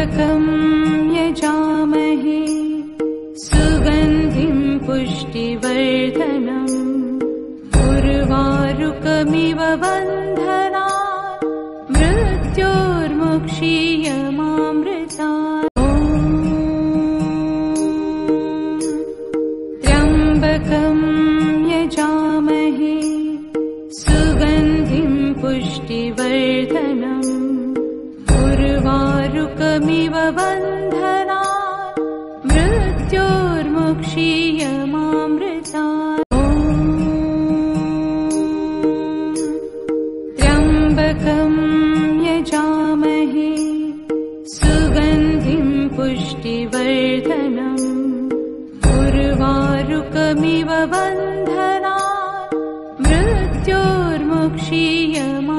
त्र्यम्बकं यजामहे सुगन्धिं पुष्टिवर्धनम् उर्वारुकमिव बन्धनात् मृत्योर्मुक्षीयमामृतात्। त्र्यम्बकं यजामहे सुगन्धिं पुष्टिवर्धनम् उर्वारुकमिव बन्धनात् मृत्योर्मुक्षीयमामृतात्। त्र्यम्बकं यजामहे सुगन्धिं पुष्टिवर्धनम् उर्वारुकमिव बन्धनात् मृत्योर्मुक्षीयमामृतात्।